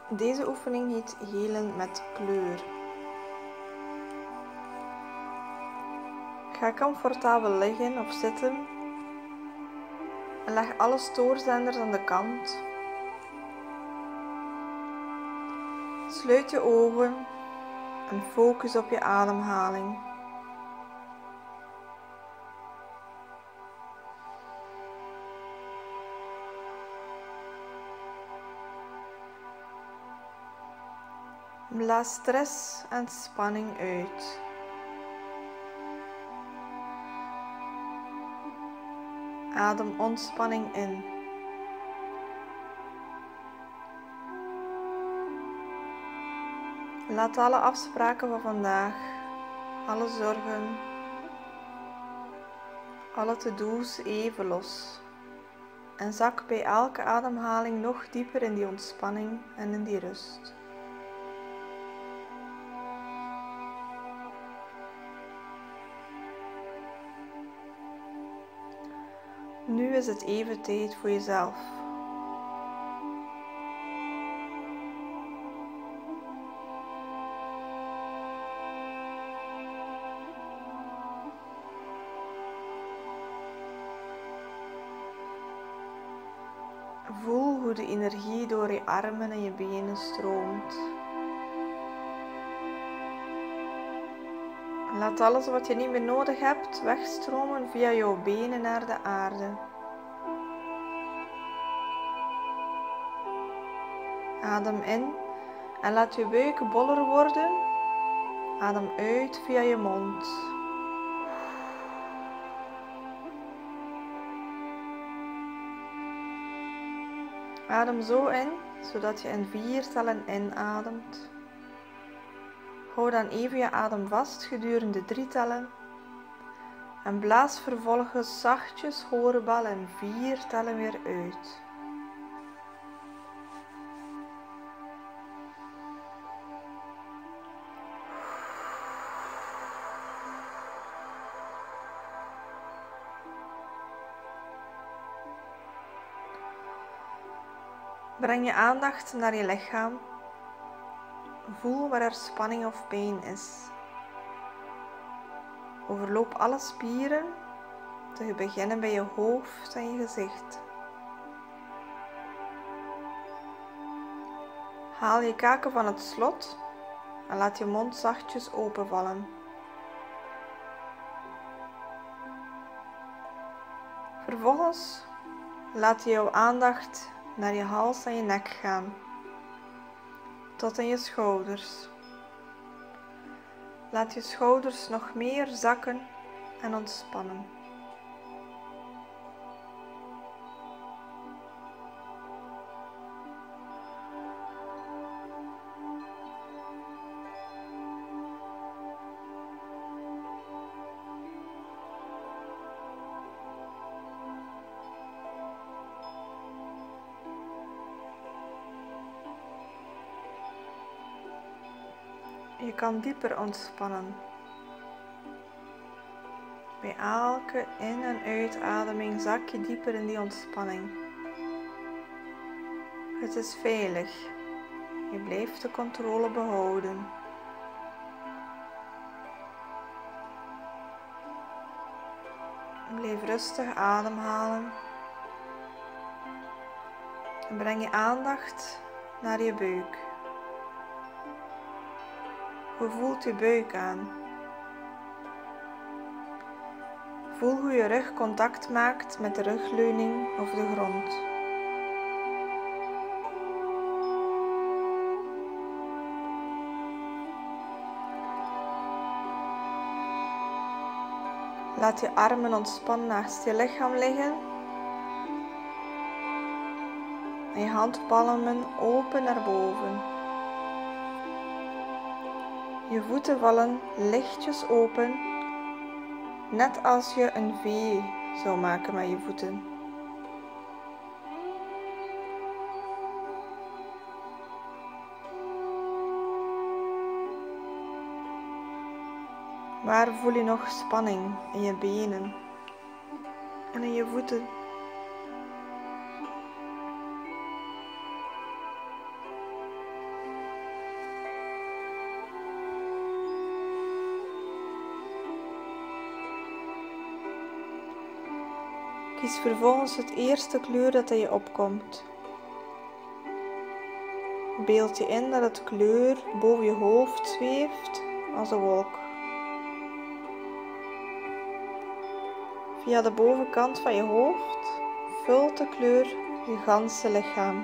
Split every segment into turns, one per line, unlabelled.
Deze oefening heet helen met kleur. Ga comfortabel liggen of zitten en leg alle stoorzenders aan de kant. Sluit je ogen en focus op je ademhaling. Blaas stress en spanning uit. Adem ontspanning in. Laat alle afspraken van vandaag, alle zorgen, alle to-do's even los. En zak bij elke ademhaling nog dieper in die ontspanning en in die rust. Nu is het even tijd voor jezelf. Voel hoe de energie door je armen en je benen stroomt. Laat alles wat je niet meer nodig hebt wegstromen via jouw benen naar de aarde. Adem in en laat je buik boller worden. Adem uit via je mond. Adem zo in, zodat je in 4 tellen inademt. Hou dan even je adem vast gedurende 3 tellen. En blaas vervolgens zachtjes horenbal in 4 tellen weer uit. Breng je aandacht naar je lichaam. Voel waar er spanning of pijn is. Overloop alle spieren, te beginnen bij je hoofd en je gezicht. Haal je kaken van het slot en laat je mond zachtjes openvallen. Vervolgens laat je jouw aandacht naar je hals en je nek gaan, tot in je schouders. Laat je schouders nog meer zakken en ontspannen. Je kan dieper ontspannen. Bij elke in- en uitademing zak je dieper in die ontspanning. Het is veilig. Je blijft de controle behouden. Blijf rustig ademhalen. En breng je aandacht naar je buik. Hoe voelt je buik aan? Voel hoe je rug contact maakt met de rugleuning of de grond. Laat je armen ontspannen naast je lichaam liggen. En je handpalmen open naar boven. Je voeten vallen lichtjes open, net als je een V zou maken met je voeten. Waar voel je nog spanning in je benen en in je voeten? Kies vervolgens het eerste kleur dat in je opkomt. Beeld je in dat het kleur boven je hoofd zweeft als een wolk. Via de bovenkant van je hoofd vult de kleur je ganse lichaam.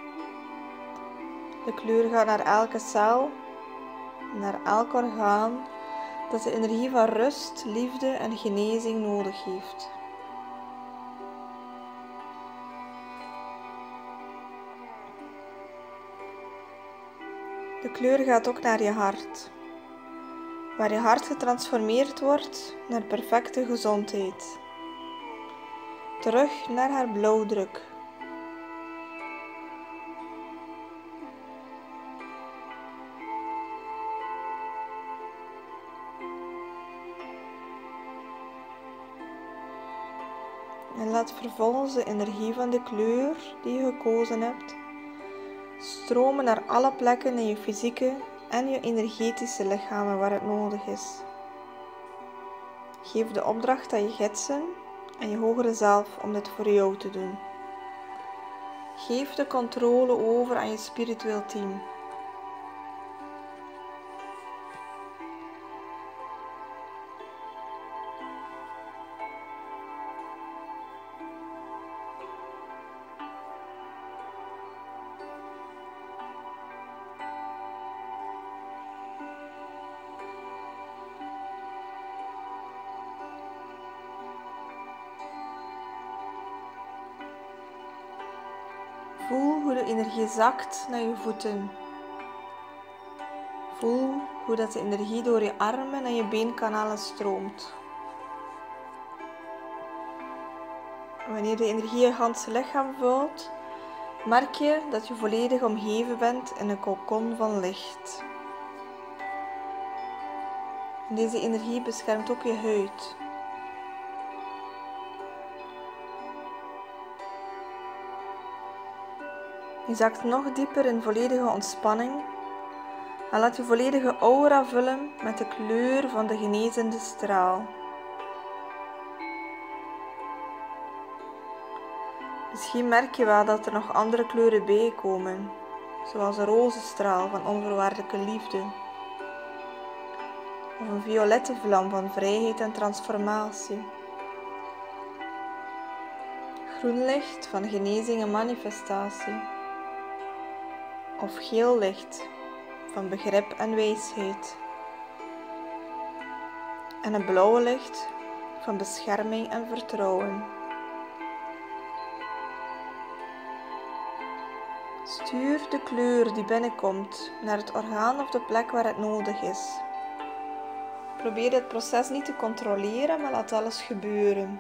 De kleur gaat naar elke cel, naar elk orgaan dat de energie van rust, liefde en genezing nodig heeft. De kleur gaat ook naar je hart, waar je hart getransformeerd wordt naar perfecte gezondheid. Terug naar haar blauwdruk. En laat vervolgens de energie van de kleur die je gekozen hebt stromen naar alle plekken in je fysieke en je energetische lichamen waar het nodig is. Geef de opdracht aan je gidsen en je hogere zelf om dit voor jou te doen. Geef de controle over aan je spiritueel team. Voel hoe de energie zakt naar je voeten. Voel hoe dat de energie door je armen en je beenkanalen stroomt. Wanneer de energie je ganse lichaam vult, merk je dat je volledig omgeven bent in een kokon van licht. En deze energie beschermt ook je huid. Je zakt nog dieper in volledige ontspanning en laat je volledige aura vullen met de kleur van de genezende straal. Misschien merk je wel dat er nog andere kleuren bij komen, zoals een roze straal van onvoorwaardelijke liefde, of een violette vlam van vrijheid en transformatie, groen licht van genezing en manifestatie, of geel licht van begrip en wijsheid, en een blauwe licht van bescherming en vertrouwen. Stuur de kleur die binnenkomt naar het orgaan of de plek waar het nodig is. Probeer het proces niet te controleren, maar laat alles gebeuren.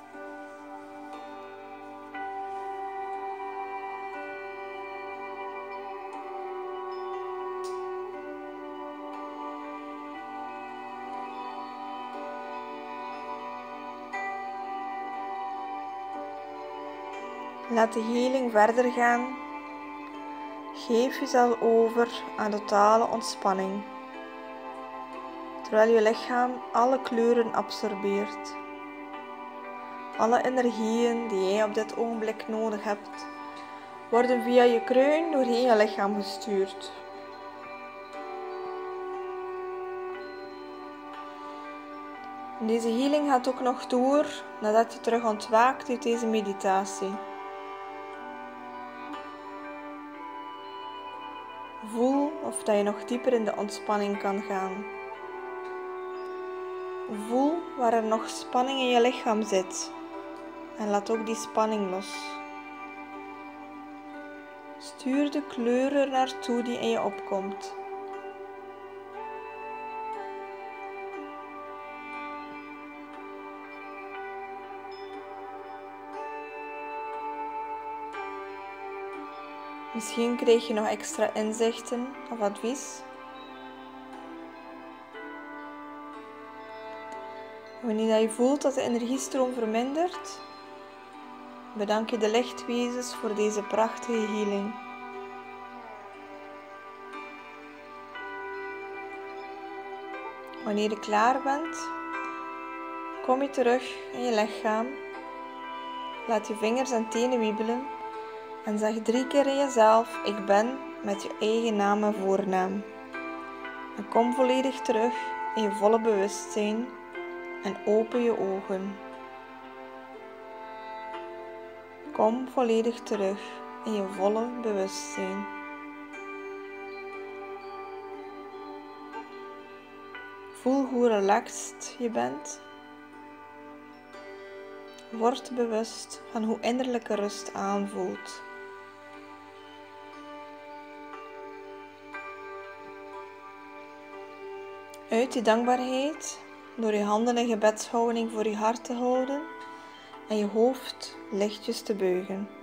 Laat de healing verder gaan. Geef jezelf over aan totale ontspanning, terwijl je lichaam alle kleuren absorbeert. Alle energieën die jij op dit ogenblik nodig hebt, worden via je kruin doorheen je lichaam gestuurd. En deze healing gaat ook nog door nadat je terug ontwaakt uit deze meditatie. Voel of dat je nog dieper in de ontspanning kan gaan. Voel waar er nog spanning in je lichaam zit en laat ook die spanning los. Stuur de kleur er naartoe die in je opkomt. Misschien krijg je nog extra inzichten of advies. Wanneer je voelt dat de energiestroom vermindert, bedank je de lichtwezens voor deze prachtige healing. Wanneer je klaar bent, kom je terug in je lichaam Laat je vingers en tenen wiebelen en zeg 3 keer in jezelf: ik ben, met je eigen naam en voornaam. En kom volledig terug in je volle bewustzijn en open je ogen. Kom volledig terug in je volle bewustzijn. Voel hoe relaxed je bent. Word bewust van hoe innerlijke rust aanvoelt. Uit die dankbaarheid door je handen in gebedshouding voor je hart te houden en je hoofd lichtjes te buigen.